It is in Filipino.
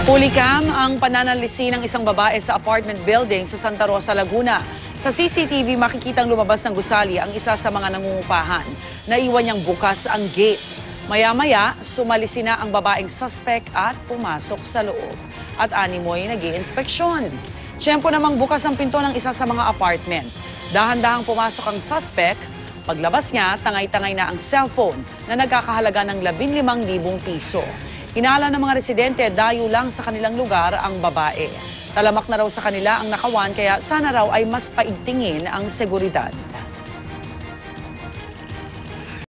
Pulicam ang pananalisi ng isang babae sa apartment building sa Santa Rosa, Laguna. Sa CCTV, makikitang lumabas ng gusali ang isa sa mga nangungupahan. Naiwan niyang bukas ang gate. Maya-maya, sumalisi na ang babaeng suspect at pumasok sa loob. At animoy nag-iinspeksyon. Tiyempo namang bukas ang pinto ng isa sa mga apartment. Dahan-dahang pumasok ang suspect. Paglabas niya, tangay-tangay na ang cellphone na nagkakahalaga ng 15,000 piso. Hinala ng mga residente, dayo lang sa kanilang lugar ang babae. Talamak na raw sa kanila ang nakawan, kaya sana raw ay mas paigtingin ang seguridad.